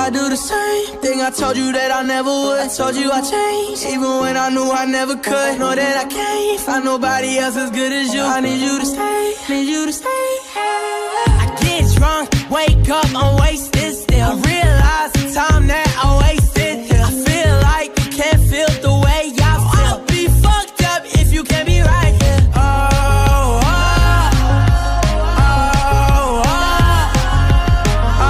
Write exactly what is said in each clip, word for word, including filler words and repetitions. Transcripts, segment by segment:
I do the same thing I told you that I never would. I told you I changed, even when I knew I never could. Know that I can't find nobody else as good as you. I need you to stay, need you to stay. I get drunk, wake up, I'm wasted still. I realize the time that I wasted here. I feel like you can't feel the way I feel. I'll be fucked up if you can't be right here. Oh, oh, oh, oh, oh,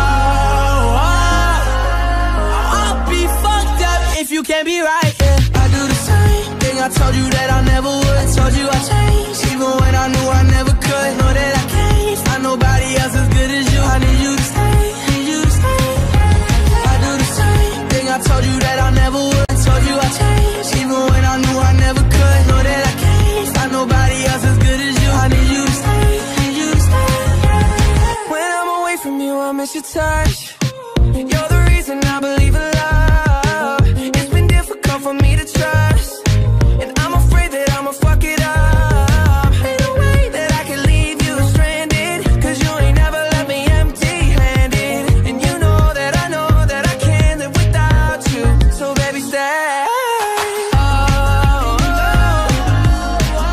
oh. I'll be fucked up if you can't be right here. I do the same thing I told you that I never would. I told you I changed, even when I knew I never could. Know that I can't find nobody else as good as you. I need you to stay, need you to stay. I do the same thing I told you that I never would. I told you I changed, even when I knew I never could. Know that I can't find nobody else as good as you. I need you to stay, need you to stay. When I'm away from you, I miss your touch. You're the reason I believe in love. It's been difficult for me to trust, and I'm afraid that I'ma fuck it up. Ain't no way that I can leave you stranded, cause you ain't never left me empty-handed. And you know that I know that I can't live without you. So baby, stay. Oh, oh, oh,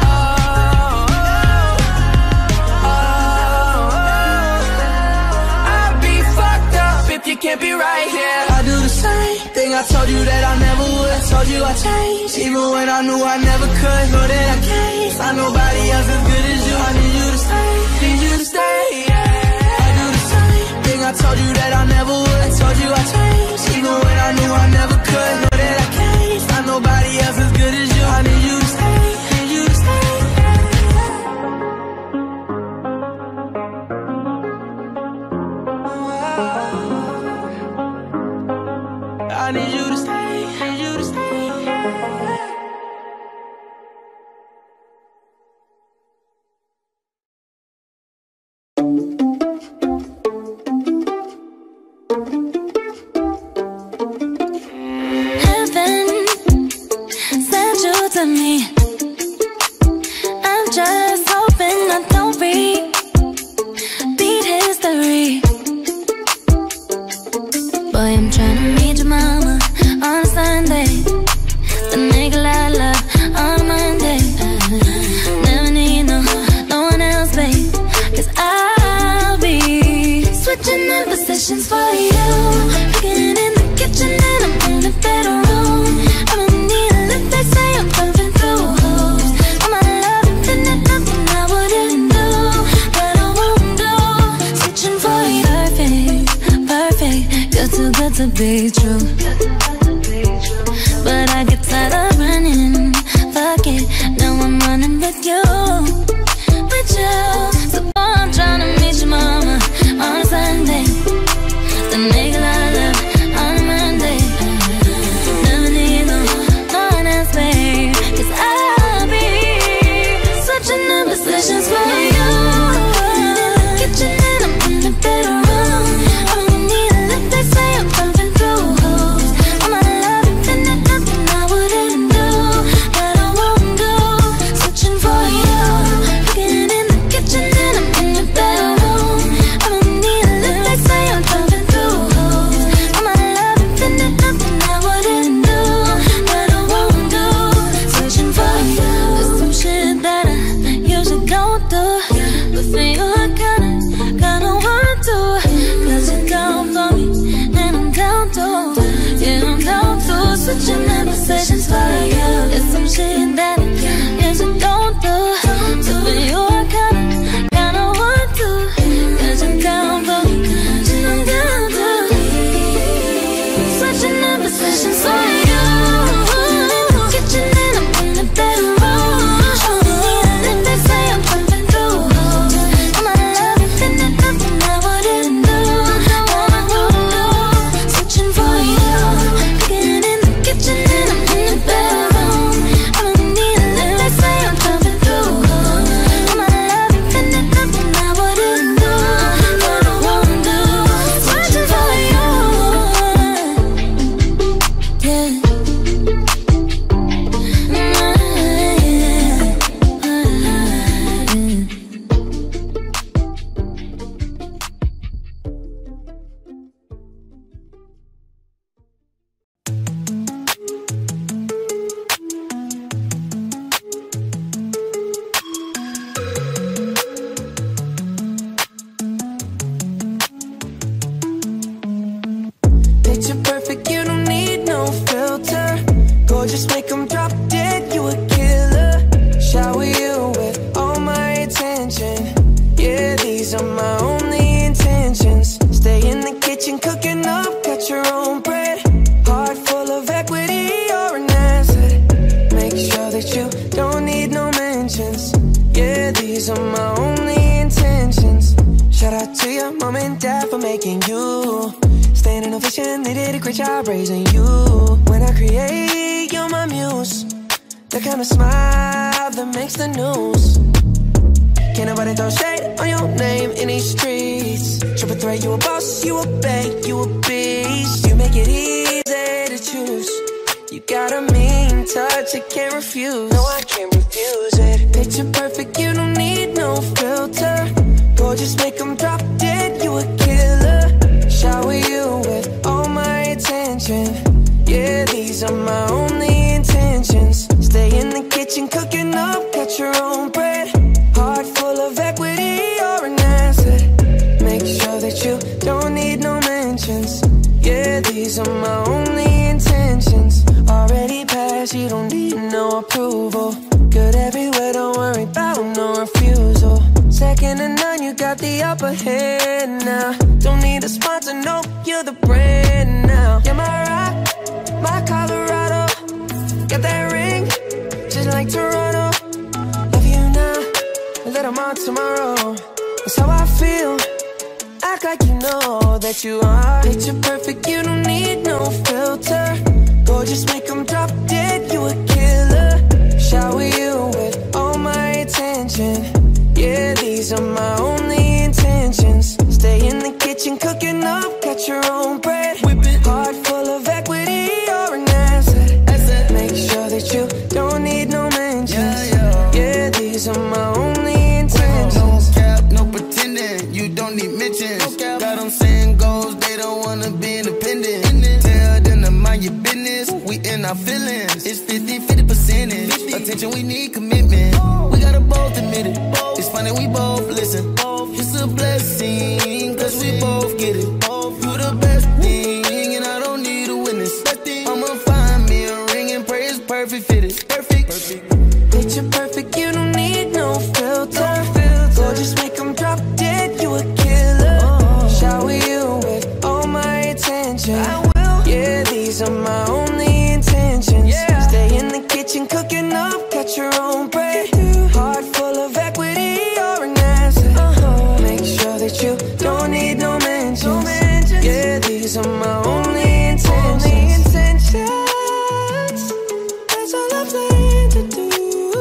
oh, oh. I'd be fucked up if you can't be right here. I do the same thing I told you that I never would. I told you I changed, even when I knew I never could. Know that I can't find nobody else as good as you. I need you to stay, need you to stay. I do the same thing I told you that I never would. I told you I changed, even when I knew I never could. Know that I can't find nobody else as good as you. I need you to stay, need you to stay. I need you to stay, need you to stay. Heaven sent you to me. I'm just hoping I don't repeat history. Boy, I'm trying to meet your mama on a Sunday, the nigga I love on a Monday. Never need no, no one else, babe, cause I'll be switching in positions for you. Cooking in the kitchen and I'm in the bedroom. I'ma need a lift, they say I'm coming through. great job raising you. When I create, you're my muse. The kind of smile that makes the news. Can't nobody throw shade on your name in these streets. Triple threat, you a boss, you a bank, you a beast. You make it easy to choose. You got a mean touch, I can't refuse. No, I can't refuse it. Picture perfect, you don't need no filter. Gorgeous, make them drop dead, you a killer. Shower you with all my attention. Yeah, these are my only intentions. Stay in the kitchen, cooking up, cut your own bread. Heart full of equity, you're an asset. Make sure that you don't need no mentions. Yeah, these are my only intentions. Already passed, you don't need no approval. Good everywhere, don't worry about no refusal. Second to none, you got the upper hand now. Don't need a sponsor, no, you're the brand now. You're my rock, my Colorado. Got that ring, just like Toronto. Love you now, a little more tomorrow. That's how I feel. Act like you know that you are. Picture perfect, you don't need no filter. Gorgeous, make them drop dead, you a killer. Shower you with all my attention. Yeah, these are my only intentions. Stay in the kitchen, cooking up, cut your own bread. Heart full of equity, you're an asset. asset. Make sure that you don't need no mentions. Yeah, yeah. Yeah, these are my only intentions. No cap, no pretending, you don't need mentions. No got them saying goals, they don't wanna be independent. Tell them to mind your business, we in our feelings. It's fifty, fifty percentage. Attention, we need commitment. We gotta both admit it. It's funny, we both listen. It's a blessing, cause we both get it. You the best thing, and I don't need a witness. I'ma find me a ring and pray it's perfect fitted. Perfect. Picture perfect, you don't need no filter. Gorgeous, make them drop dead, you a killer. Shower you with all my attention. Yeah, these are my only intentions. Stay in the kitchen, cooking up, cut your own bread. Heart full of equity, you're an asset. Make sure that you don't need no mentions. Yeah, these are my only intentions. That's all I plan to do.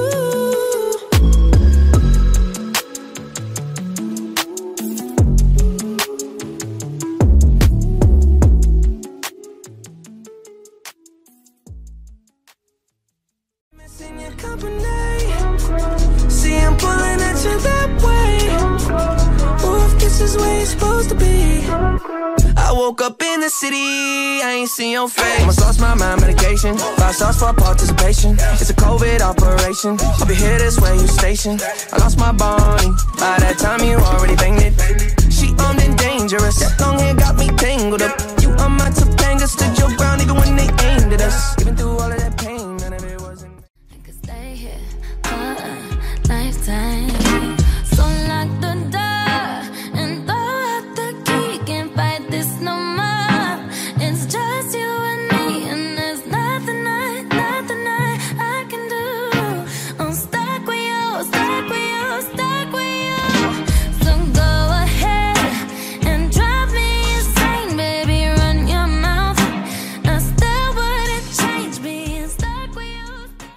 Missing your company. See, I'm pulling at you that way. Or if this is where you're supposed to be. I woke up in the city, I ain't seen your face. Almost lost my mind, medication. Five stars for participation. It's a COVID operation. I'll be here this way, you stationed. I lost my Bonnie. By that time, you already banged it. She armed and dangerous. Long hair got me tangled up. You on my Topanga, stood your ground even when they aimed at us. Even through all of that pain, none of it wasn't. I could stay here for a lifetime. So lock the door and throw out the key. Can't fight this no more. It's just you and me, and there's nothing I, nothing I, I can do. I'm stuck with you, stuck with you, stuck with you. So go ahead and drive me insane, baby. Run your mouth. I still wouldn't change being stuck with you.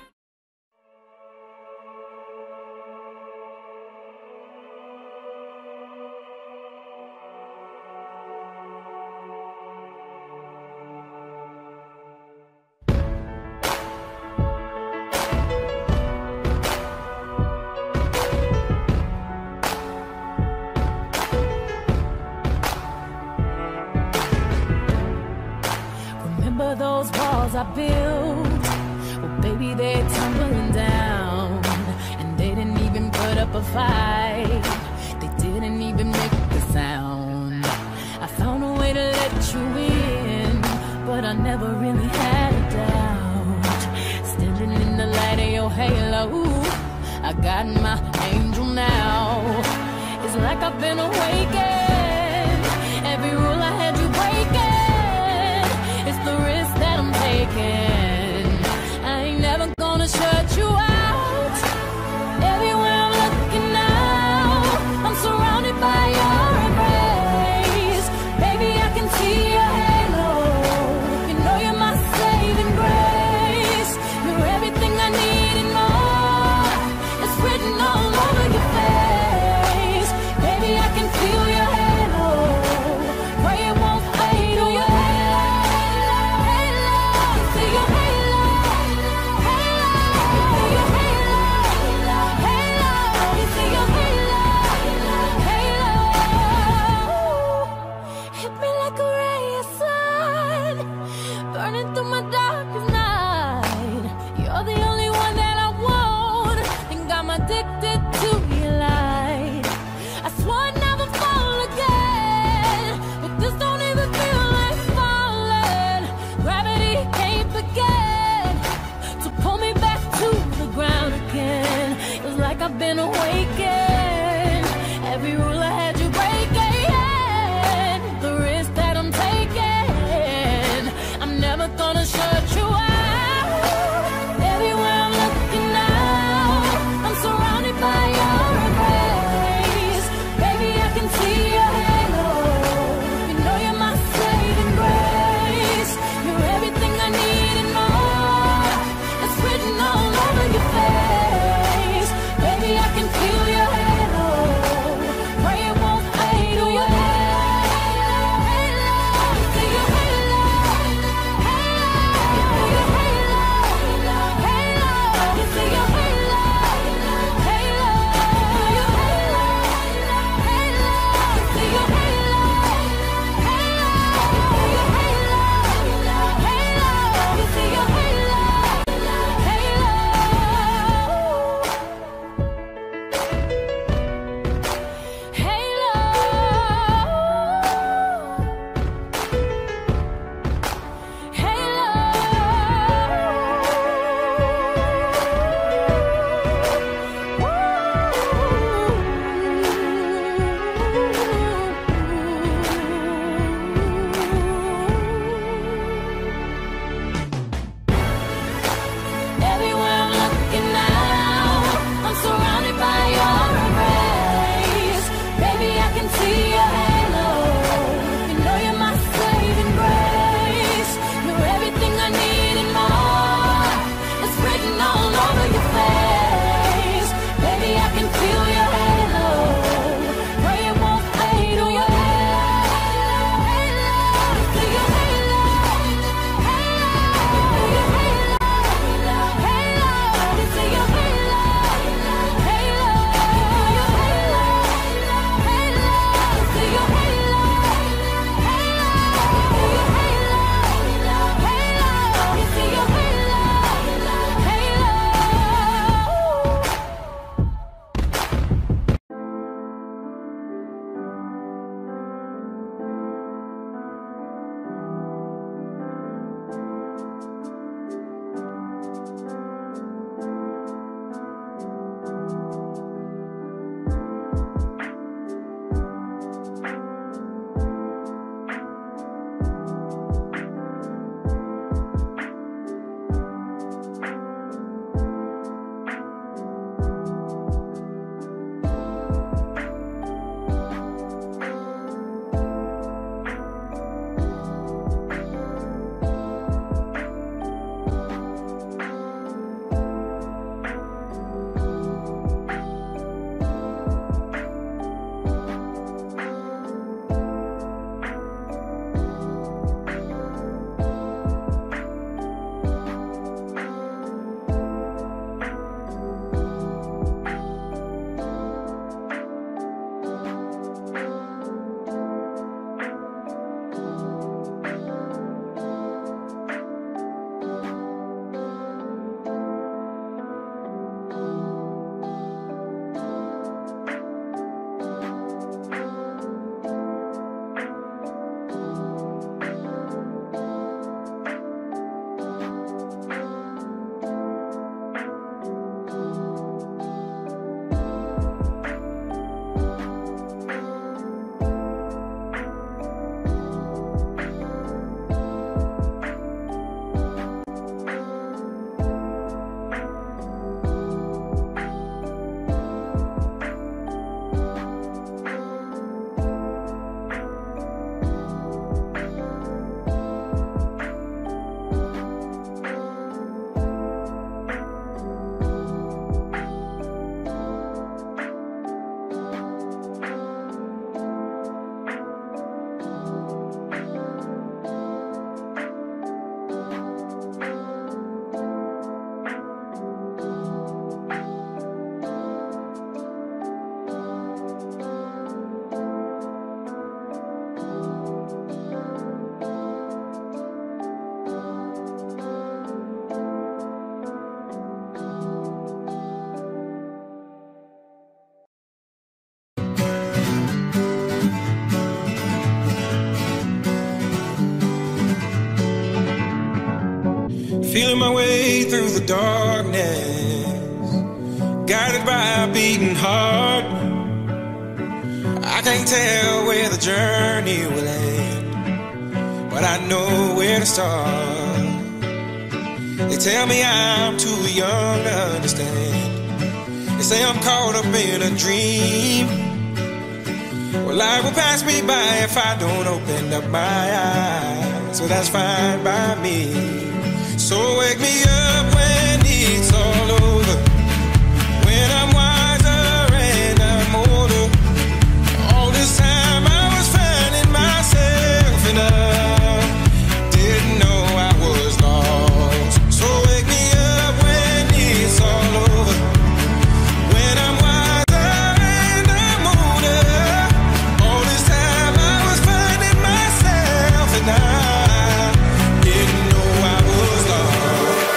Remember those walls I built? Well, baby, they're tumbling down. And they didn't even put up a fight. They didn't even make a sound. I found a way to let you in, but I never really had a doubt. Standing in the light of your halo, I got my angel now. It's like I've been awakened. Every rule I had you breaking. It's the risk that I'm taking. I ain't never gonna shut you out. Everywhere I'm looking now, I'm surrounded by your embrace. Baby, I can see your halo. been awakened. Every rule I had you breaking. The risk that I'm taking, I'm never gonna shut you out. Everywhere I'm looking now, I'm surrounded by your embrace. Baby, I can see your halo. You know you're my saving grace. You're everything I need and more. It's written all over your face. Baby, I can feel your halo. Pray it won't fade away. Feeling my way through the darkness, got guided by a beating heart. I can't tell where the journey will end, but I know where to start. They tell me I'm too young to understand. They say I'm caught up in a dream. Well, life will pass me by if I don't open up my eyes. So that's fine by me. So wake me up when it's all over, when I'm wiser and I'm older. All this time I was finding myself and I didn't know I was lost. So wake me up when it's all over, when I'm wiser and I'm older. All this time I was finding myself and I didn't know I was lost.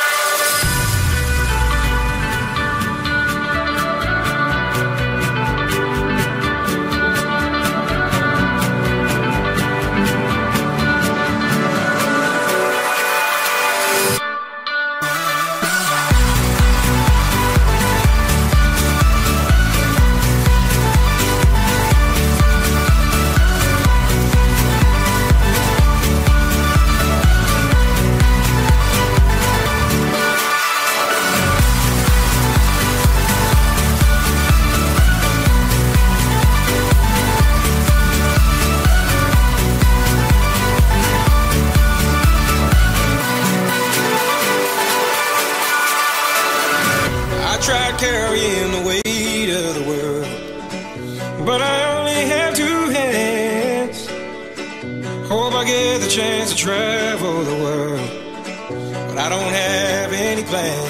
I tried carrying the weight of the world, but I only have two hands. Hope I get the chance to travel the world, but I don't have any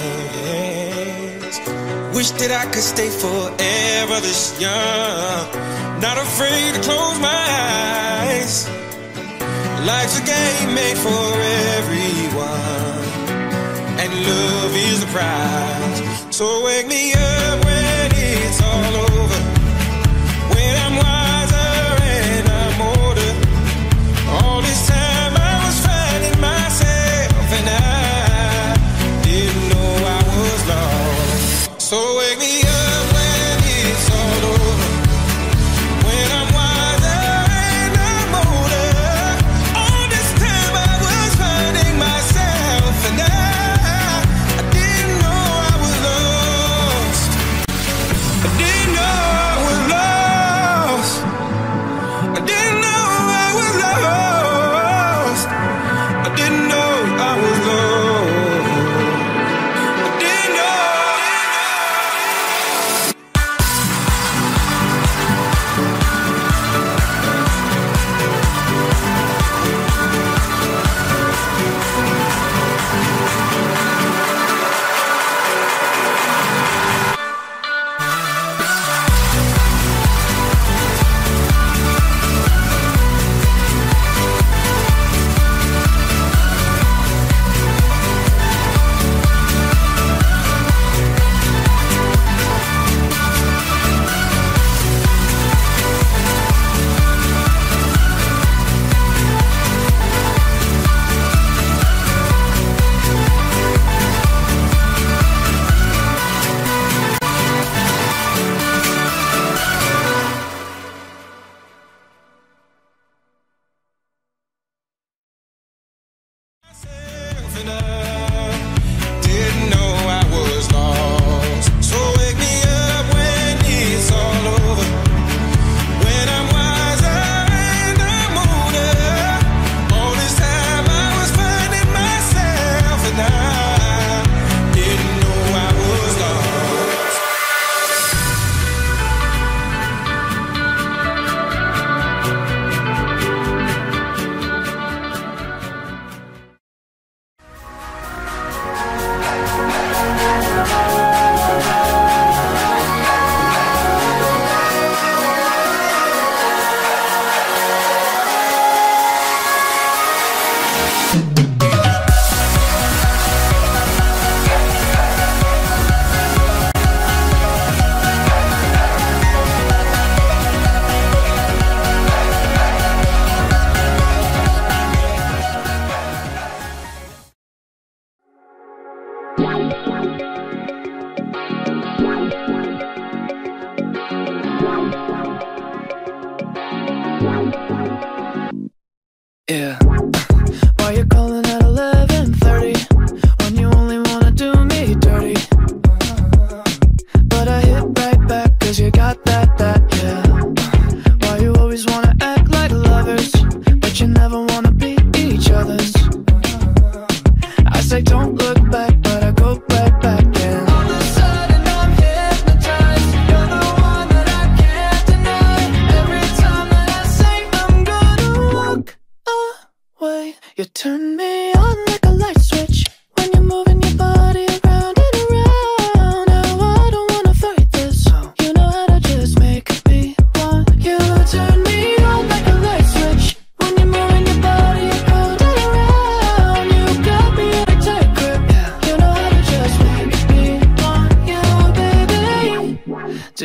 plans. Wish that I could stay forever this young, not afraid to close my eyes. Life's a game made for everyone, and love is the prize. So wake me up when it's all over, when I'm wiser and I'm older. All this time I was finding myself and I didn't know I was lost. So wake me up when it's all over, when I'm wiser and I'm older. All this time I was finding myself and I I didn't know I was lost. I didn't know I was lost. I didn't know I was lost. I didn't know I was lost. I didn't know. And I didn't know I was lost. So wake me up when it's all over, when I'm wiser and I'm older. All this time I was finding myself and I didn't know I was lost. Wow.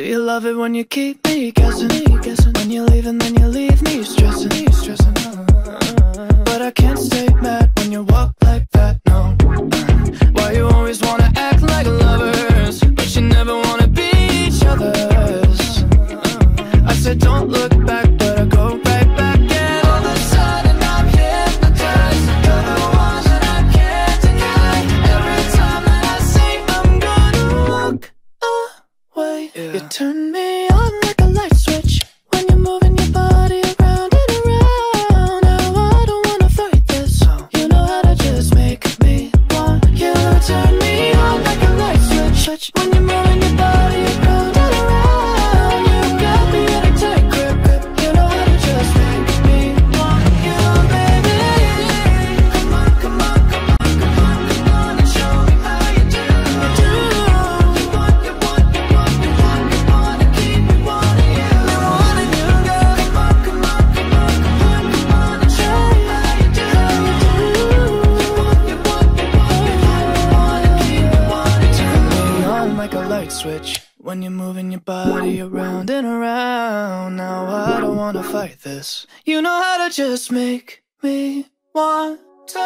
you love it when you keep me guessing? When you leave and then you leave me stressing. But I can't stay mad when you walk like that, no. Why you always wanna act like lovers, but you never wanna be each other's? I said don't look back, but I go right back. And all of a sudden I'm hypnotized. You're the one that I can't deny. Every time that I say I'm gonna walk away, yeah. You turn me on like a light switch when you're moving your body around and around. Now I don't wanna fight this. You know how to just make me want you. Turn me on like a light switch when you're moving your body around and around. You got me in a tight grip. You know how to just make me want you, baby. Come on, come on, come on, come on, come on and show me how you do. You want, you want, you want, you want, you want to keep me wanting you. Me wanting you, girl. Come on, come on, come on, come on, come on and show me how you do. You want, you want, you want, you want, you want to keep me wanting you. Turn me on like a light switch when you're moving your body around and around. Now I don't wanna fight this. You know how to just make me want to.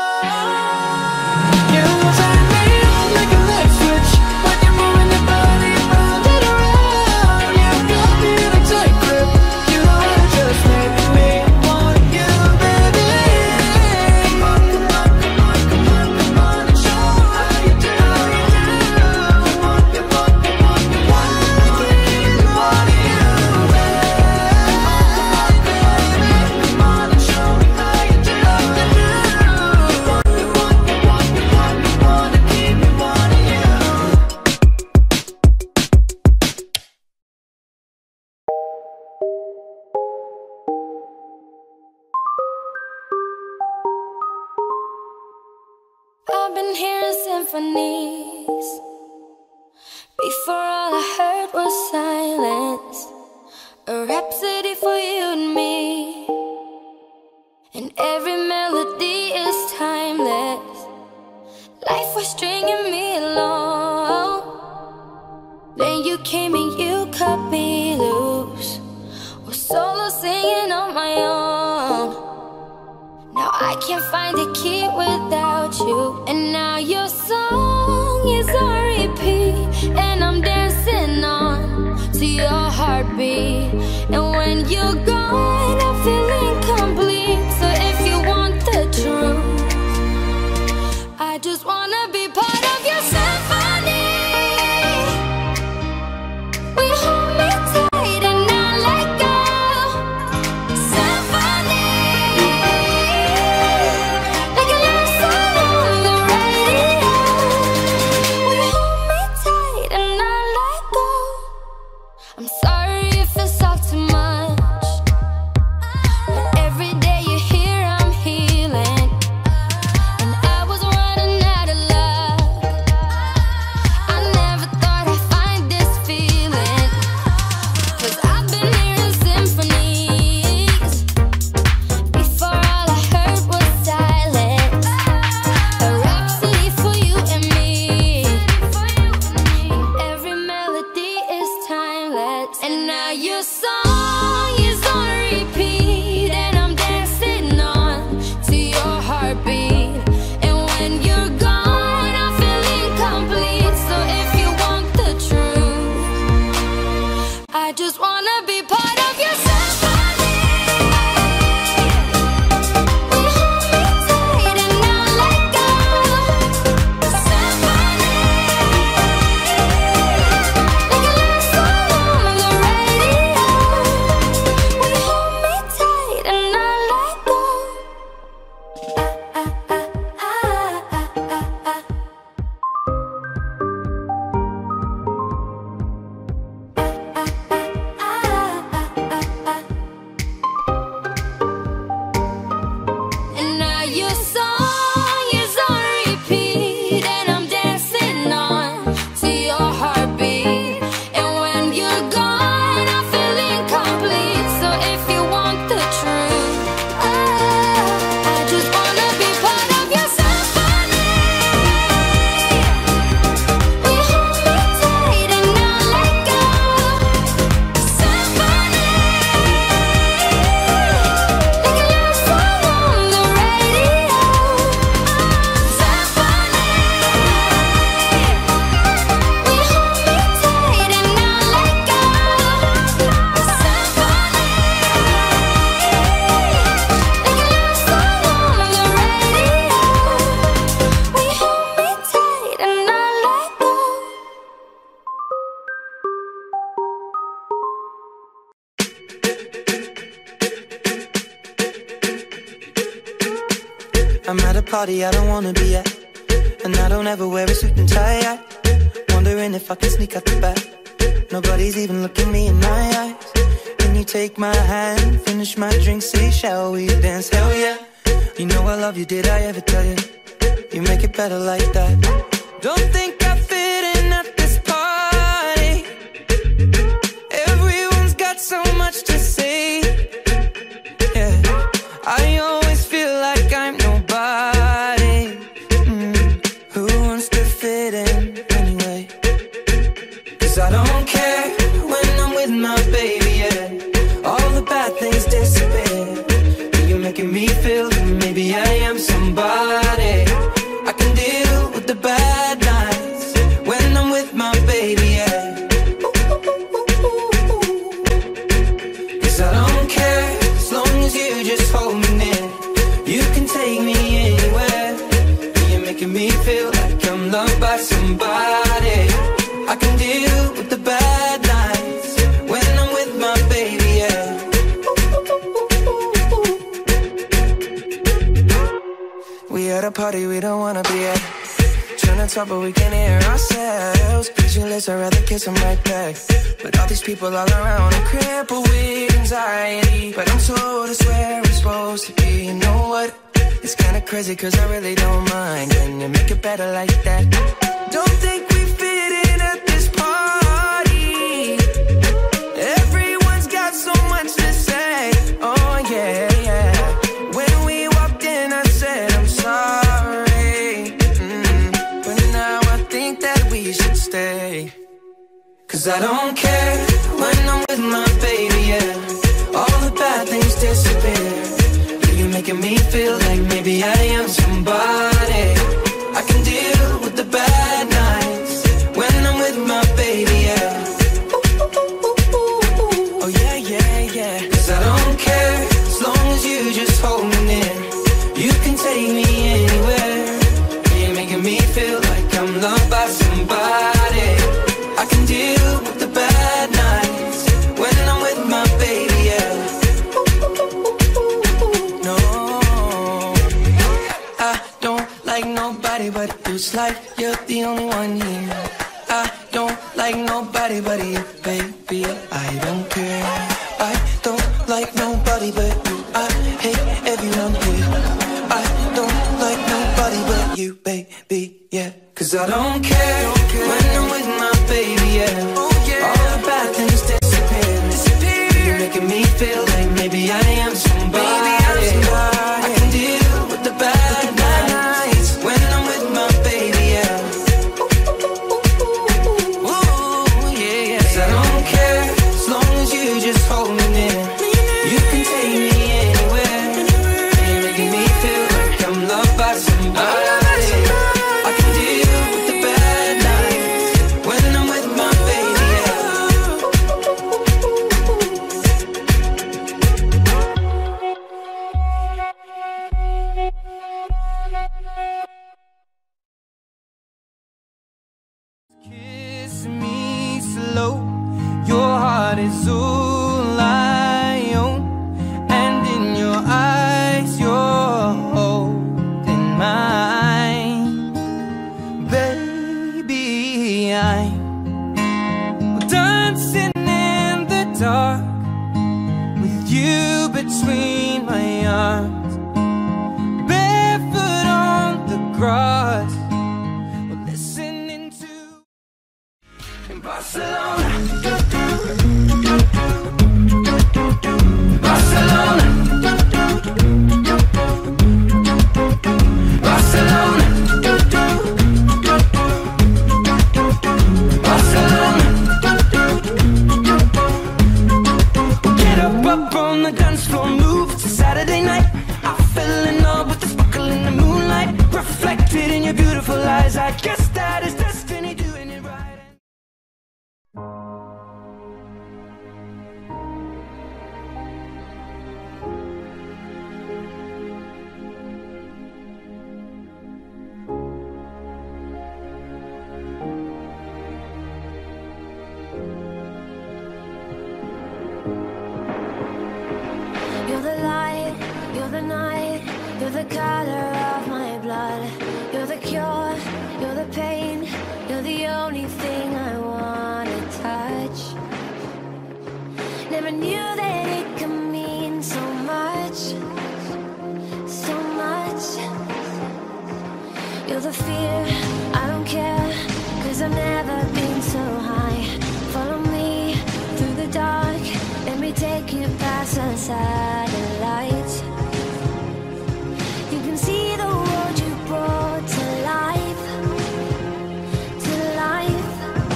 You turn me on like a light switch when you're moving your body around and around. You got me in a tight grip. You know how to just make me want you, baby. Come on, come on, come on, come on, come on and show me how you do. You want, you want, you want, you want, you want to keep me wanting you, baby. Come on, baby, come on and show me how you do. You want, you want, you want, you want, you want to keep me wanting you. I've been hearing symphonies. Before all I heard was silence. A rhapsody for you and me. And every melody is timeless. Life was stringing me along. Then you came and you cut me loose. Was solo singing on my own. Now I can't find a key without you. And now your song is on repeat. And I'm dancing on to your heartbeat. And when you're gone, I feel incomplete. So if you want the truth, I just wanna be part of your symphony. We hold me tight and not let go. Symphony, like a party I don't wanna be at, and I don't ever wear a suit and tie yet. Wondering if I can sneak out the back. Nobody's even looking me in my eyes. Can you take my hand, finish my drink, say shall we dance? Hell yeah. You know I love you, did I ever tell you? You make it better like that. Don't think I fit in at this party. Everyone's got so much to say. Yeah, I always feel like I'm nobody. mm. Who wants to fit in anyway? Cause I don't care when I'm with my baby, yeah. All the bad things disappear. You're making me feel that maybe I am somebody. I can deal with the bad nights when I'm with my baby, yeah. Cause I don't care as long as you just hold me near. You can take me anywhere. You're making me feel like I'm loved by somebody. I can deal with the bad nights when I'm with my baby, yeah. We at a party we don't wanna be at. Trying to talk but we can't hear ourselves. Pictureless, I'd rather kiss them right back. But all these people all around, I'm crippled with anxiety. But I'm told it's where I'm supposed to be. You know what? It's kinda crazy cause I really don't mind. Can you make it better like that? Don't think we fit in at this party. Everyone's got so much to say. Oh yeah, yeah. When we walked in I said I'm sorry, mm. But now I think that we should stay. Cause I don't care when I'm with my baby, yeah. All the bad things disappear. You're making me feel like maybe I am somebody. I can deal with the bad nights when I'm with my baby, yeah. Oh yeah, yeah, yeah. Cause I don't care as long as you just hold me near. You can take me anywhere. You're making me feel like I'm loved by somebody. I can deal with the bad nights when I'm with my baby, yeah. No, I don't like nobody but you. It's like you're the only one here. I don't like nobody but you, baby. I don't care. I don't like nobody but you. I hate everyone here. I don't like nobody but you, baby, yeah. Cause I don't care when I'm with my baby, yeah. All the bad things disappear. You're making me feel like maybe I am somebody. I can deal with the bad nights when I'm with my baby, yeah. Ooh, yeah, yeah. Cause I don't care as long as you just hold me near. You can take me anywhere. You're making me feel like I'm loved by somebody. I can deal with the bad nights when I'm with my baby, yeah. Kiss me slow. Your heart is all I own, and in your eyes you're holding mine. Baby, I'm dancing in the dark with you between my arms, barefoot on the grass. We're listening to in Barcelona, Barcelona, Barcelona, Barcelona. Get up, up on the dance floor, move. It's a Saturday night. I fell in love with the sparkle in the moonlight, reflected in your beautiful eyes. I guess that is destiny doing it right. You're the light, you're the night, you're the color of my blood. You're the cure, you're the pain, you're the only thing I wanna touch. Never knew that it could mean so much, so much. You're the fear, I don't care, cause I've never been so high. Follow me through the dark, let me take you past the satellites. You can see the world you brought to life, to life.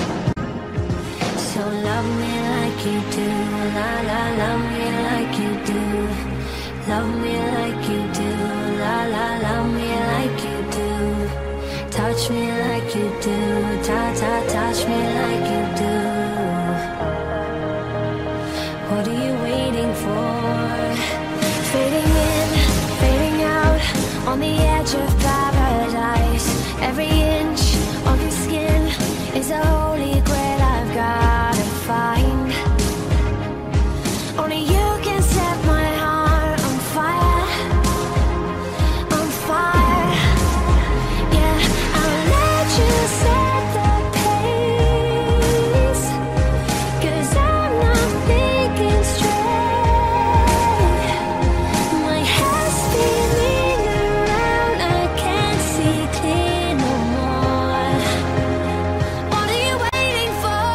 So love me like you do, la la, love me like you do. Love me like you do, la la, love me like you do. Touch me like you do, ta ta, touch me like you do. What are you waiting for? Fading in, fading out, on the edge of paradise. Every inch of your skin is a holy grail I've gotta find. Only you can set my heart on fire, on fire. Yeah, I'll let you set the pace, cause I'm not thinking straight. My head's spinning around, I can't see clear no more. What are you waiting for?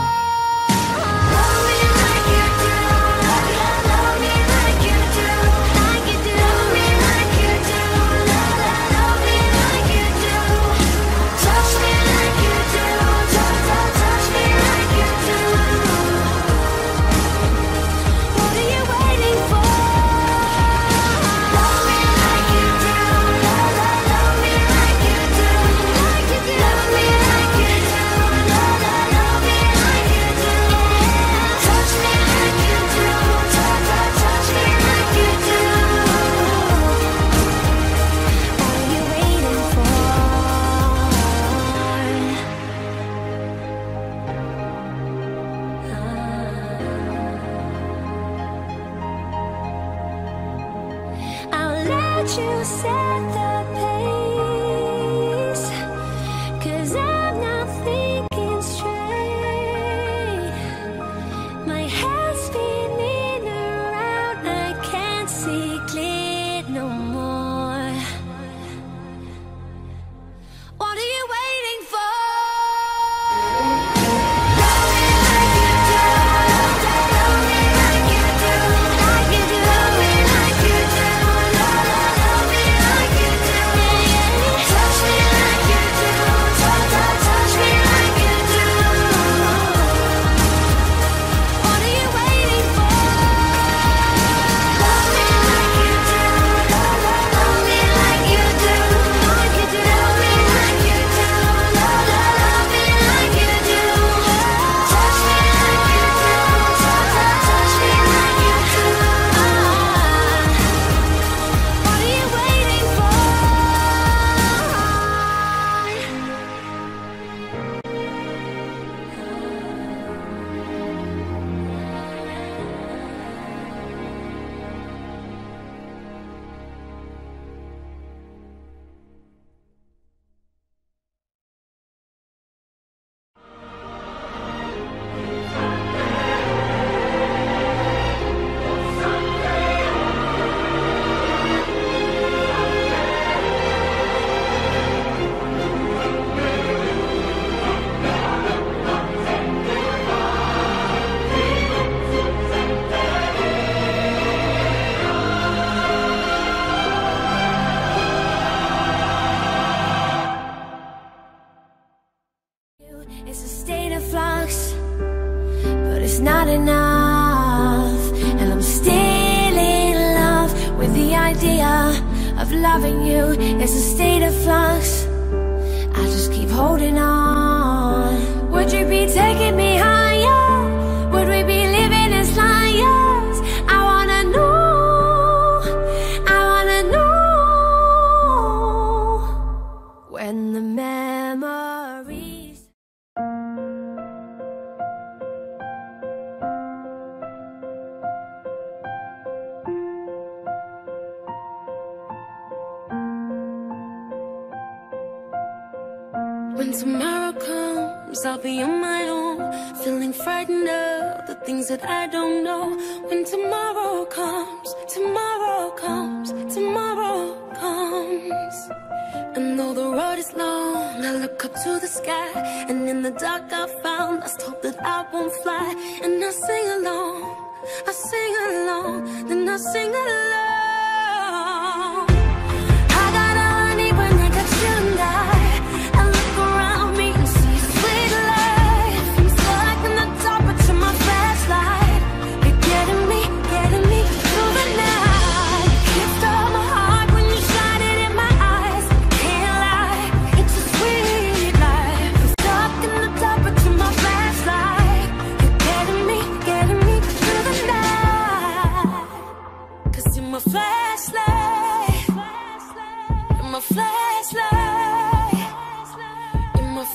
Love me like you do, love, love, love me like you do, like you do. Love me like you do, love, love, love me like you do. Touch me like you do, touch, touch, touch me like you do. What are you waiting for? Love me like you do, love, love, love me like you do, like you do. Love me like you do, love, love, love me like you do. Touch me like you do, touch, touch, touch me like you do. What are you waiting for? I'll let you set the pace, cause I'm not thinking straight. My head's spinning around, I can't see clear no more. What are you waiting for? Love me like you do, love me like you do, like you do. Love me like you do, love, love, love me like you do. Touch me like you do, touch, touch, touch me like you do. What are you waiting for? Love me like you do, love, love, love me like you do, like you do. Love me like you do, love, love, love me like you do. Touch me like you do, touch, touch, touch me like you do. What are you waiting for? It's a state of flux, but it's not enough. And I'm still in love with the idea of loving you. It's a state of flux, I just keep holding on. Would you be taking me higher? Would we be living as liars? I wanna know, I wanna know. When the memories tomorrow comes, I'll be on my own, feeling frightened of the things that I don't know. When tomorrow comes, tomorrow comes, tomorrow comes. And though the road is long, I look up to the sky, and in the dark I found lost hope that I won't fly. And I sing along, I sing along, then I sing along. I got all I need when I got you and I. I look around me and see a sweet life. I'm stuck in the dark, but you're my flashlight. You're getting me, getting me through the night. You stole my heart when you shine it in my eyes. Can't lie, it's a sweet life. I'm stuck in the dark, but you're my flashlight. You're getting me, getting me through the night. 'Cause you're my flashlight. You're my flashlight. You're my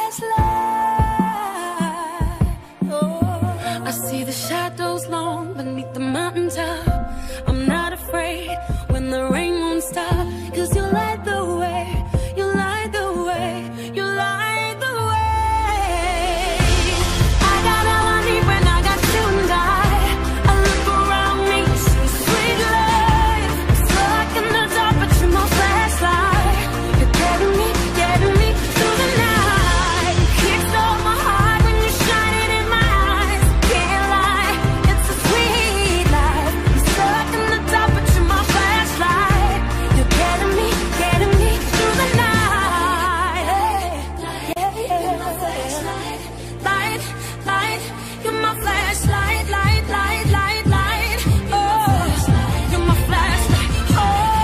flashlight. Oh, I see the shadows long beneath the mountaintop. I'm not afraid when the rain won't stop. 'Cause you light the way, you light the way, you light the way. I got all I need when I got you and I. I look around me, see sweet life. I'm stuck in the dark, but you're my flashlight. You're getting me, getting me through the night. You stole my heart when you shine it in my eyes. Can't lie, it's a sweet life. I'm stuck in the dark, but you're my flashlight. You're getting me, getting me through the night. Yeah, yeah. Light, light, you're my flashlight, light, light, light, light. Oh, you're my flashlight. Oh,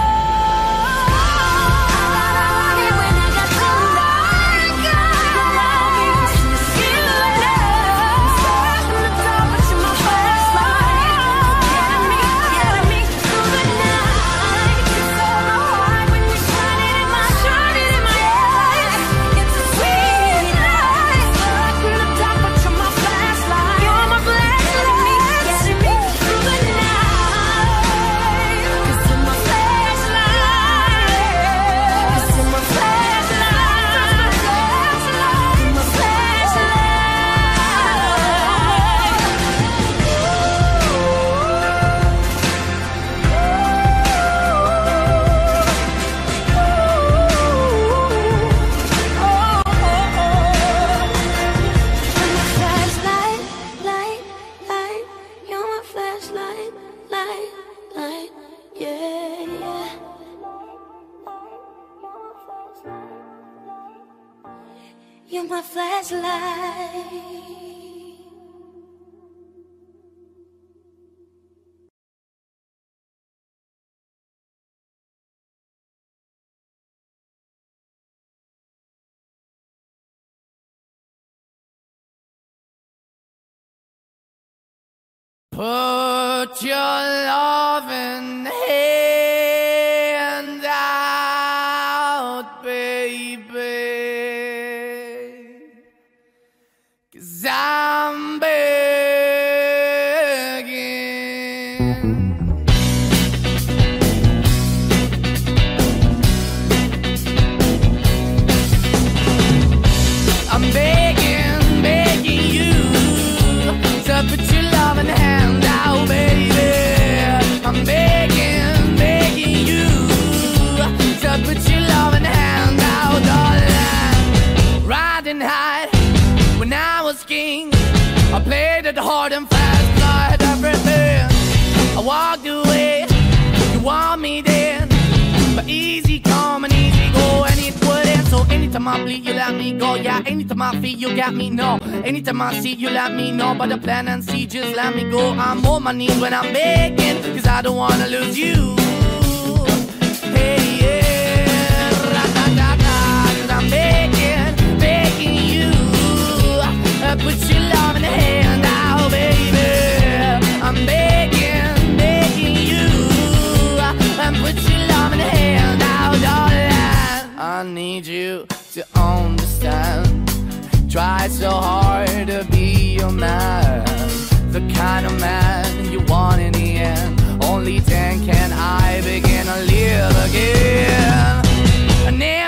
I need when I got you and I. You love, stuck in the dark, but you're my flashlight. Getting me, getting me through the night. You stole my heart when you shine it in my, shine it in my eyes. It's a sweet life. Stuck in the dark, but you're my flashlight. You're my flashlight. Getting me through the night. 'Cause you're my flashlight. 'Cause you're my flashlight. You're my flashlight. Light, light, you're my flashlight, light, light, yeah, yeah. You're my flashlight. Put your loving hand out, baby, 'cause I'm begging. I'm begging, begging you to put your loving hand out, baby. I'm begging, begging you to put your loving hand out, darling. Riding high when I was king, I played it hard and fast, tried everything. I walked away, you want me then, but easy come and easy go, and it wouldn't. So anytime I bleed, you let me go. Yeah, anytime I feel, you got me, no. Anytime I see, you let me know. But the plan and see, just let me go. I'm on my knees when I'm begging, 'cause I don't wanna lose you. Hey, yeah, ra-da-da-da, 'cause I'm begging, begging you, uh, put your love in the hand out, baby. I'm begging, begging you, uh, and put your love in the hand out, darling. I need you to understand. Try so hard to be your man, the kind of man you want in the end. Only then can I begin to live again. An empty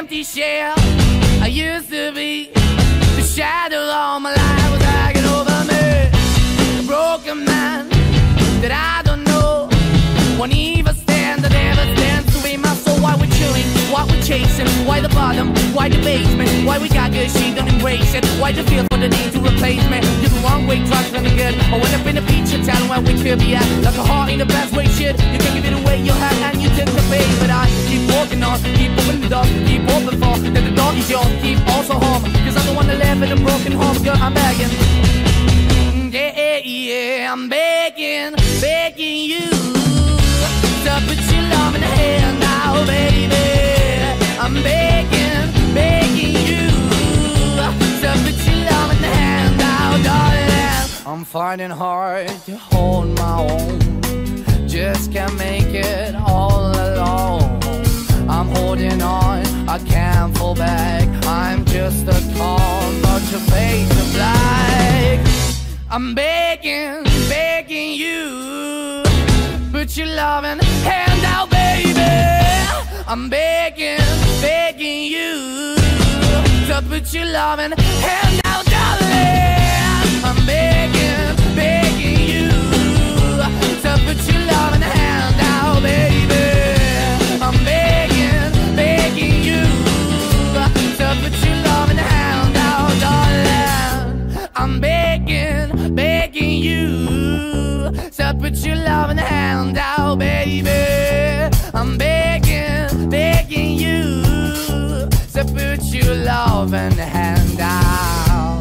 empty shell I used to be. The shadow all my life was hanging over me. A broken man that I don't know won't even stand, I never stand to be my soul. Why we're chilling, why we're chasing, why the bottom, why the basement, why we got good, she don't embrace it, why the feel for the need to replace me. You're the wrong way, trying to be good. I went up in a feature town where we could be at, like a heart in the best way, shit. You can give it away, you have, and you take the pay. But I keep walking on, keep opening the door, keep open for, that the door is yours, keep also home. Cause I'm the one that live in a broken home, girl, I'm begging. Yeah, yeah, I'm begging, begging you to put your love in the hand now, baby. I'm begging, begging you to put your love in the hand now, darling. I'm finding hard to hold my own, just can't make it all alone. I'm holding on, I can't fall back. I'm just a call, but your face is black. I'm begging, begging you, put your loving hand out, baby. I'm begging, begging you to put your loving hand out, darling. I'm begging, begging you to put your loving hand out, baby. I'm begging, begging you to put your loving hand out, darling. I'm begging, begging you to put your loving hand out, baby. I'm begging, begging you to put your loving hand out.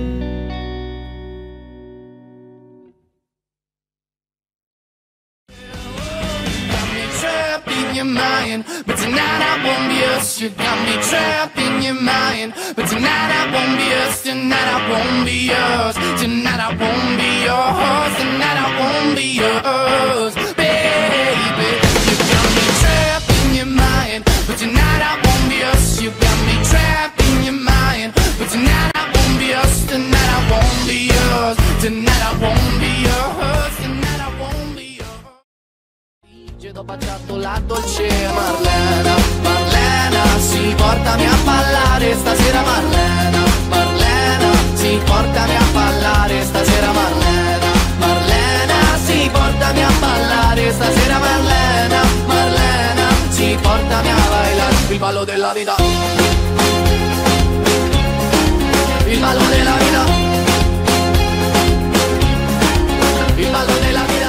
Got me trapped in your mind, but tonight I won't be yours. You got me trapped in your mind, but tonight I won't be yours. Tonight I won't be yours. Tonight I won't be yours. Tonight I won't be yours, baby. You got me trapped in your mind, but tonight I won't be yours. You got me trapped in your mind, but tonight I won't be yours. Tonight I won't be yours. Tonight I won't be yours. Tonight I won't be yours. Ho baciato la dolce Marlena, Marlena, sì, portami a ballare stasera, Marlena, Marlena, sì, portami a ballare stasera, Marlena, Marlena, sì, portami a ballare stasera, Marlena, Marlena, sì, portami a bailar il ballo della vita, il ballo della vita, il ballo della vita.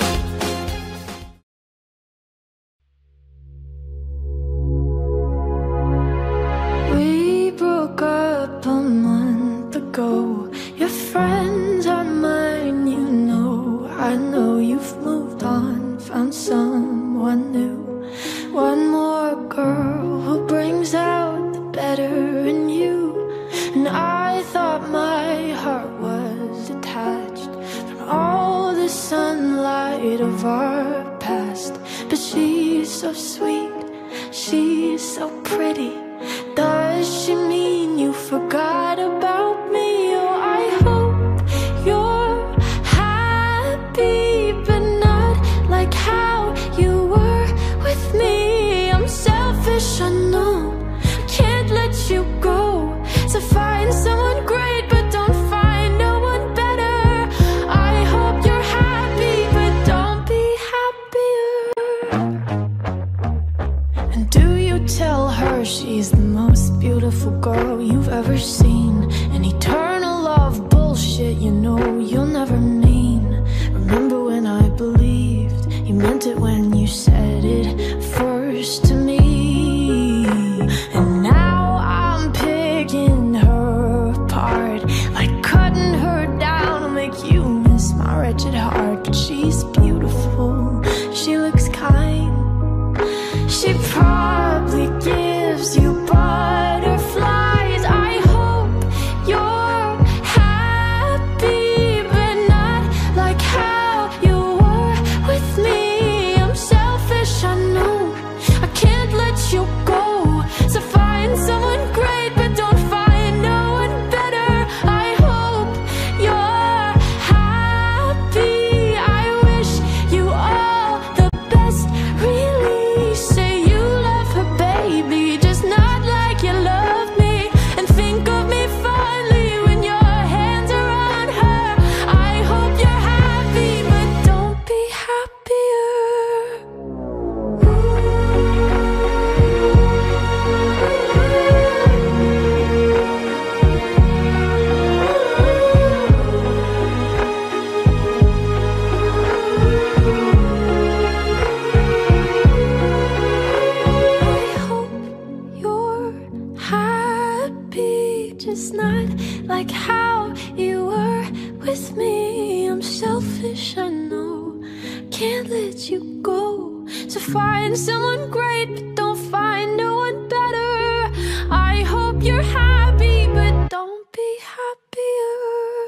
We broke up a month ago. Your friends are mine, you know. I know you've moved on, found someone new. One more girl who brings out the better in you. And I thought my heart was detached from all the sunlight of our past. But she's so sweet, she's so pretty. Does she mean you forgot about me? Oh, I hope you're happy, but not like how you were with me. I'm selfish, I know, can't let you go. So find someone great, but don't find no one better. I hope you're happy, but don't be happier. And do you tell her she's the most beautiful girl you've ever seen? An eternal love bullshit, you know you'll never mean. Remember when I believed you meant it when you said it first to me? And now I'm picking her apart, like cutting her down to make you miss my wretched heart. But she's beautiful, she looks kind, she probably gives you butterflies. I hope you're happy, like how you were with me. I'm selfish, I know, can't let you go. So find someone great, but don't find no one better. I hope you're happy, but don't be happier.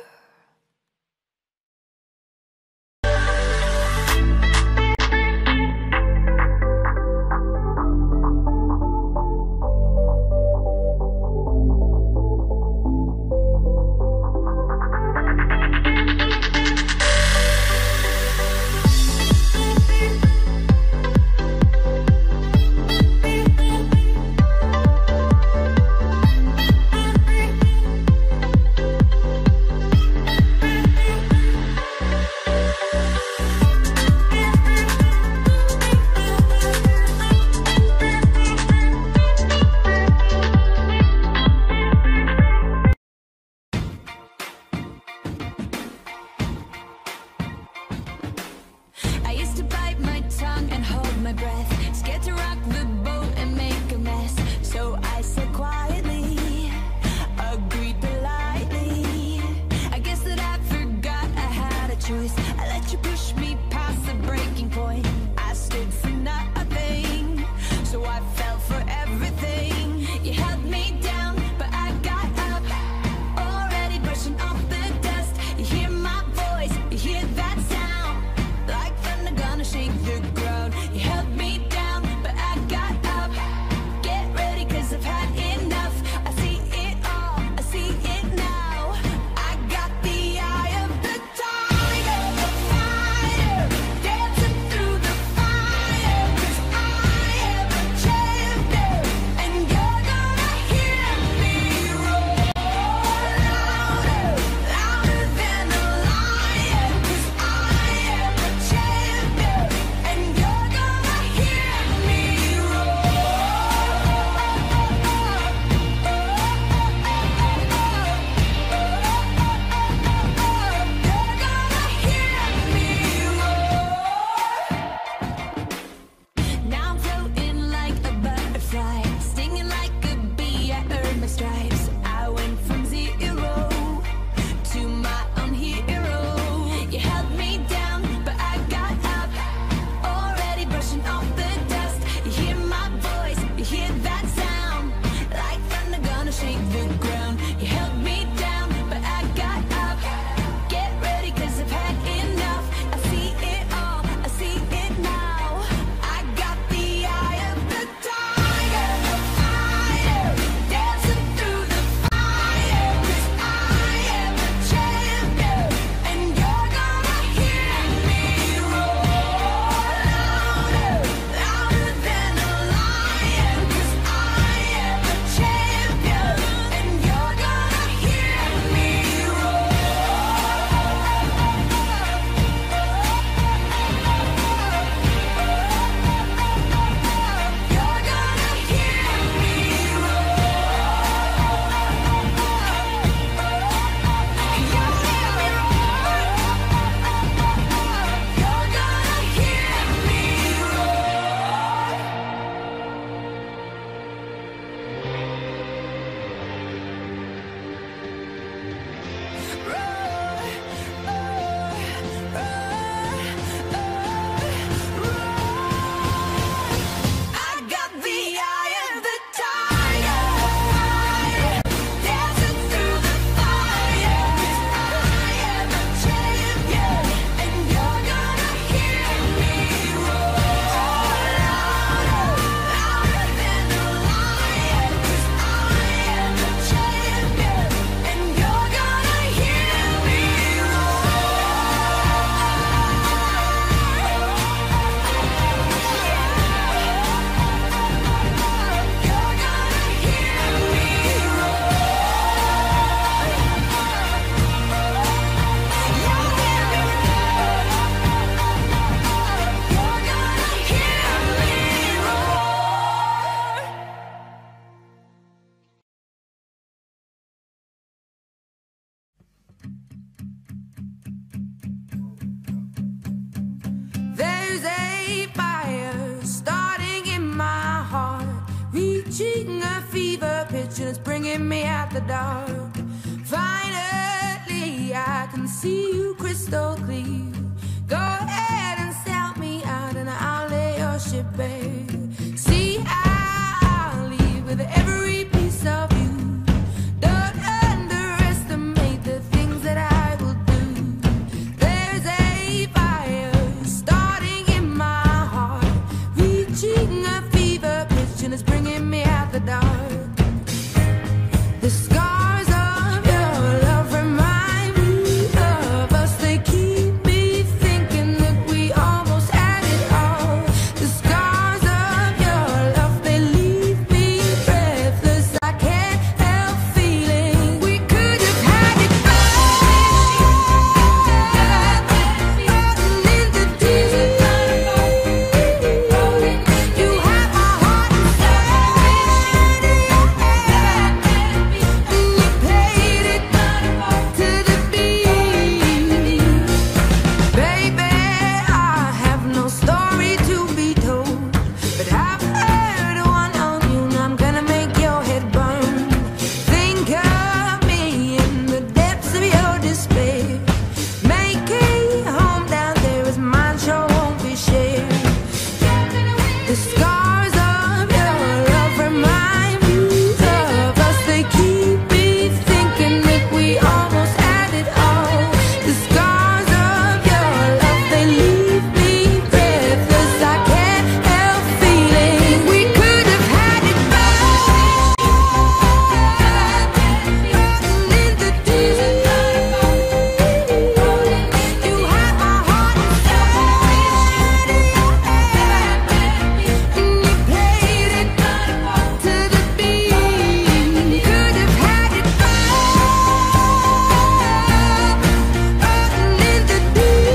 Reaching a fever pitch and it's bringing me out the dark. can see you crystal clear. Go ahead and sell me out and I'll lay your ship bare. See, I'll leave with every piece of you. Don't underestimate the things that I will do. There's a fire starting in my heart, reaching a fever pitch and it's bringing me out the dark. The scars of your love remind me of us. They keep me thinking that we almost had it all. The scars of your love, they leave me breathless. I can't help feeling we could have had it all. In the deep, you have my heart inside. You played it to the beat. Baby, I have no story to be told, but I've heard one on you and I'm gonna make your head burn. Think of me in the depths of your despair. Make a home down there as mine sure won't be shared. The scars of your love remind me of us. They keep me thinking that we almost had it all. The scars of your love, they leave me breathless. I can't help feeling we could have had it all. In the deep, you have my heart inside. You played it to the beat. Could have had it all. In the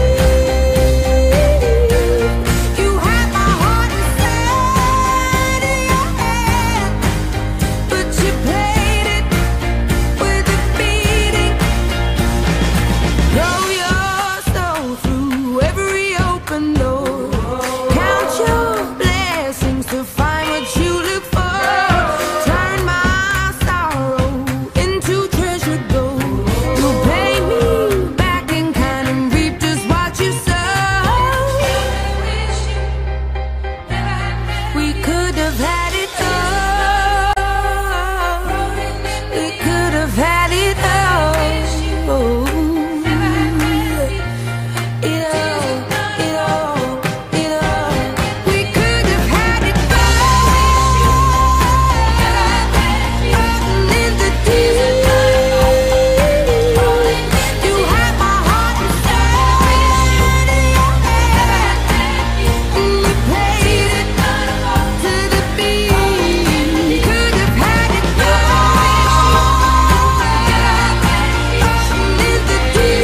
deep, you have my heart inside of your hand, but you played it with a beating. Throw your soul through every open door. Count your blessings to find what you look for. Turn my sorrow into treasured gold. You'll pay me back in kind and reap just what you sow. We could have had it all. We could have had it all. It all, it all, it all. We could have had it all. In the deep, you have my heart inside of your hand. You played it to the beat. Could have had it all. In the deep,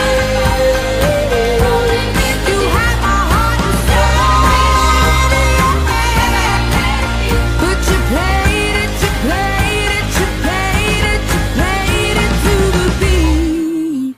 you have my heart inside of your hand. But you played it, you played it, you played it, you played it to the beat.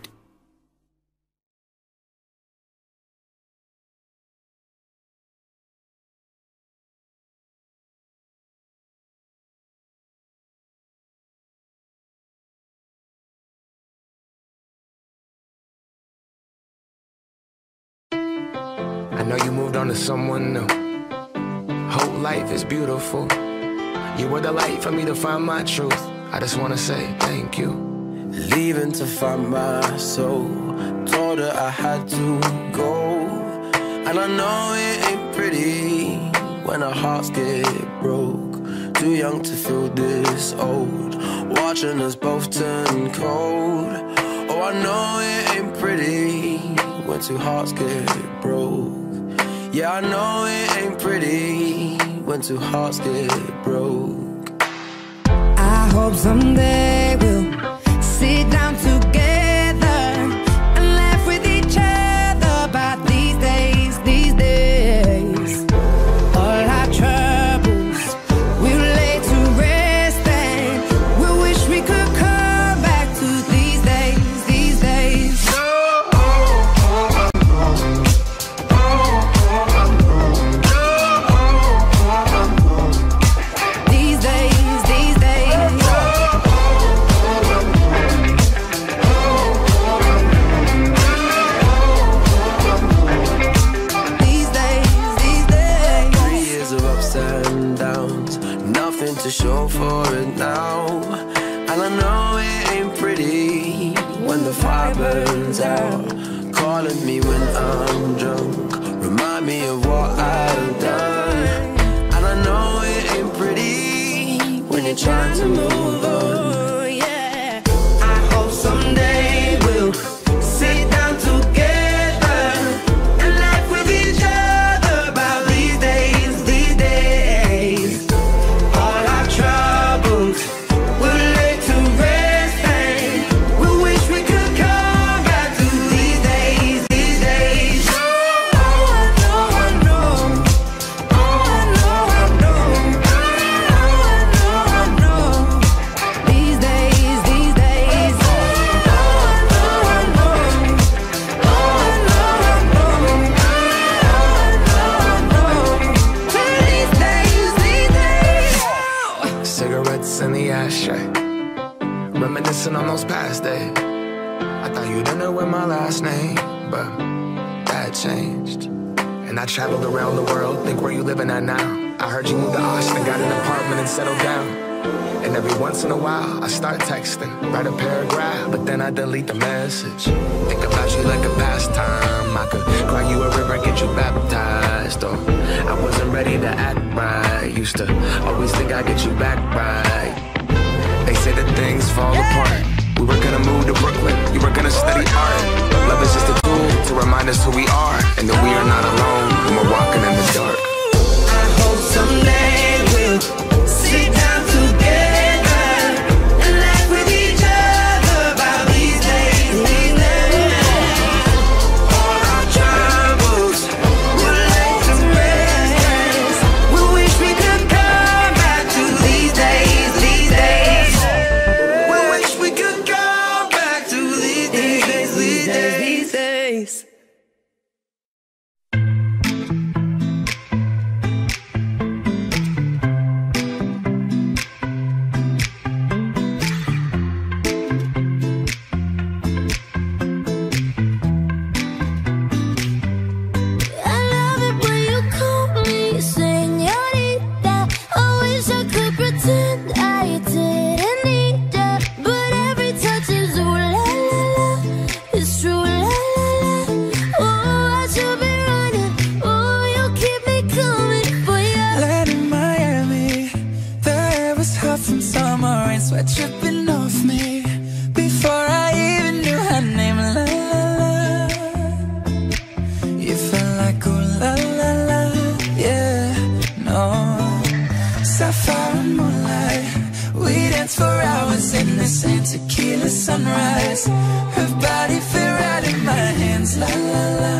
I know you moved on to someone new. Whole life is beautiful. You were the light for me to find my truth. I just wanna say thank you. Leaving to find my soul. Told her I had to go. And I know it ain't pretty when our hearts get broke. Too young to feel this old, watching us both turn cold. Oh, I know it ain't pretty when two hearts get broke. Yeah, I know it ain't pretty when two hearts get broke. I hope someday we'll sit down together and laugh with each other about these days, these days. All our troubles we'll lay to rest and we wish we could come back to these days, these days. These days, these days. friends out, calling me when I'm drunk, remind me of what I've done. And I know it ain't pretty when you're trying to move on. Yeah. I hope someday we'll sit down together and laugh with each other about these days, these days. All our troubles will lay to rest, and we wish we could come back to these days, these days. Oh, I know, I know. Oh, I know, I know. Oh, I know, I know. These days, these days. Oh, I know, I know. Oh, I know, I know. Oh, I know, I know. These days, these days. Cigarettes in the ashtray, reminiscing on those past days. I thought you'd know with my last name, but that changed. And I traveled around the world, think where you living at now. I heard you moved to Austin, got an apartment and settled down. And every once in a while, I start texting, write a paragraph, but then I delete the message. Think about you like a pastime. I could cry you a river, get you baptized. Or I wasn't ready to act right. Used to always think I'd get you back right. They say that things fall apart. We were gonna move to Brooklyn, you were gonna study art. Love is just a tool to remind us who we are, and that we are not alone when we're walking in the dark. I hope someday we'll sit down together and laugh with each other about these days, these days. All our troubles will lay to rest. We wish we could come back to these days, these days. We wish we could come back to these days, these days, these days. I love it when you call me señorita. I wish I could pretend I didn't need ya, but every touch is ooh la la la. It's true la la la. Oh, I should be running. Oh, you keep me coming for ya. Land in Miami, the air was hot from summer rain, sweat dripping off me before I even knew her name. La la la, you felt like ooh la la la, yeah, no. Sapphire and moonlight, we danced for hours in the same tequila sunrise. Her body fit right in my hands, la la la.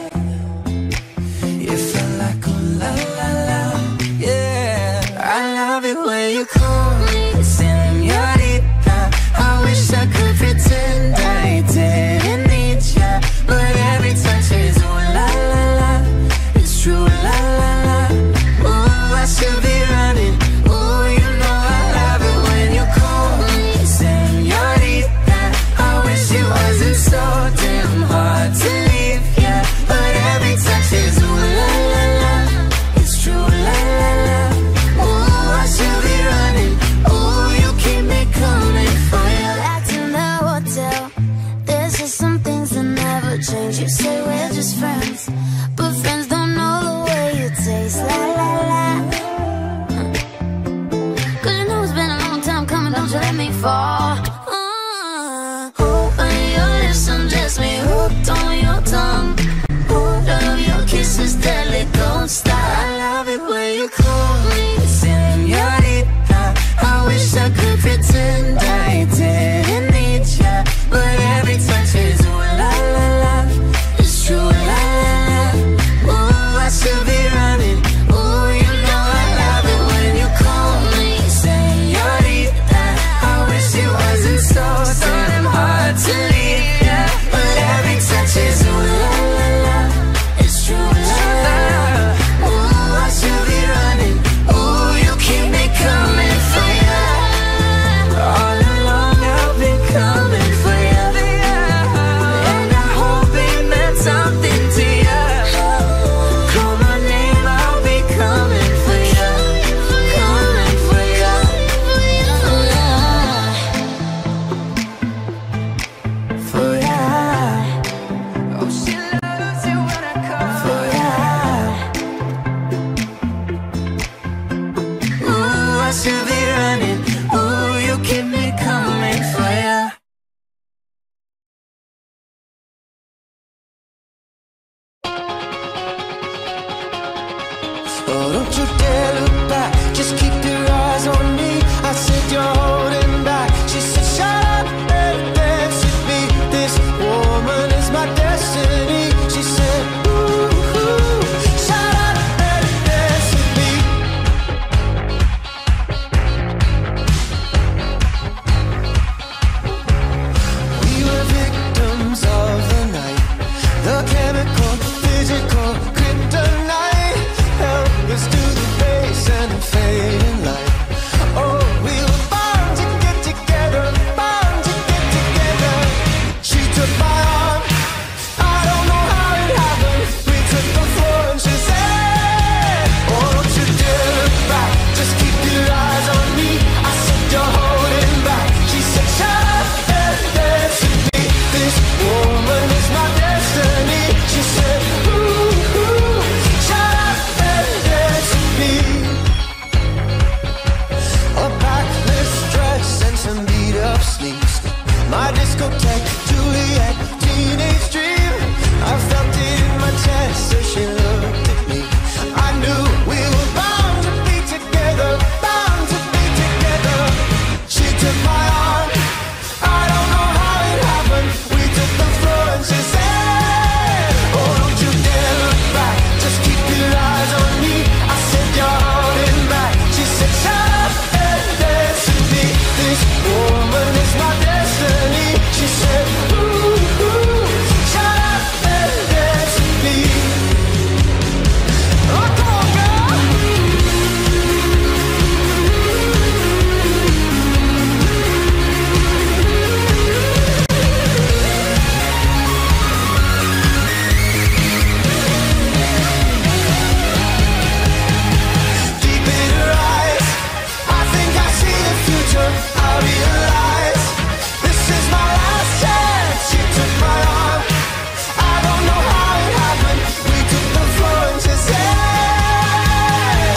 You felt like ooh la la la, yeah. I love it when you call me señorita. I wish I could pretend I didn't need ya, but every touch is ooh la la la. It's true la la la. Ooh, I should be running. Ooh, you know I love it when you call me señorita. I wish it wasn't so damn hard to leave ya, but every touch is ooh la la la. It's true la la la. Ooh, I should be running. Ooh, you keep me coming for ya. Back in the hotel, there's just some things that never change. You say we're just friends, but friends don't know the way you taste. La la la. Cause you know it's been a long time coming, don't you let me fall. Uh, Open your lips and just me hooked on your tongue. Love your kisses, deadly, don't stop. I love it when you call me señorita. I wish I could pretend I didn't need ya, but every touch is ooh la la la. It's true la la la. Ooh, I should be running. Ooh, you know I love it when you call me señorita. I wish it wasn't so damn hard to leave ya, but every touch is ooh la la la. It's true la la la. Ooh, I should be running. Ooh, you keep me coming for ya. All along I've been coming for ya, and I hope it meant something to ya. Call my name, I'll be coming for ya, coming for ya. discotheque, Juliet, teenage dream. I felt it in my chest as she looked at me. I knew we were bound to be together, bound to be together. She took my arm, I don't know how it happened. We took the floor and she said, oh, don't you dare look back, just keep your eyes on me. I said, you're holding back. She said, shut up and dance with me. This woman is my destiny. She said, ooh, ooh, shut up and dance with me. Oh, come on, girl. Deep in her eyes, I think I see the future. I realize this is my last chance. She took my arm, I don't know how it happened. We took the floor and she said,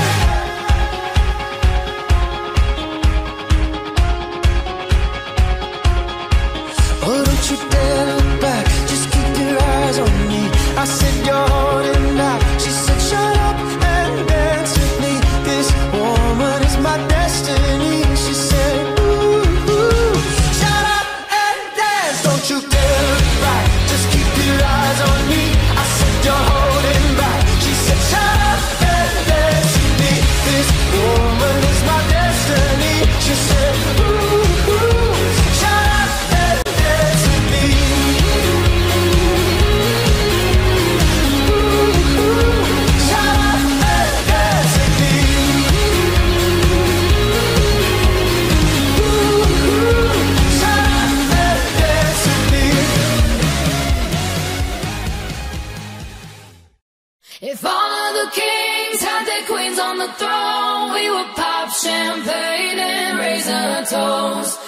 oh, don't you dare look back, just keep your eyes on me. I said, you're holding out. She said, shut up and dance with me. This woman is my destiny. She said, ooh, ooh, shut up and dance. Don't you dare look back, just keep your eyes on me. I said, you're holding back. She said, shut up and dance with me. This woman is my destiny. She said, ooh, ooh, shut up and dance with me. Ooh, ooh, shut up and dance with me. Ooh, ooh, shut up and dance with me. If all of the kings had their queens on the throne, we would pop champagne and raise a toast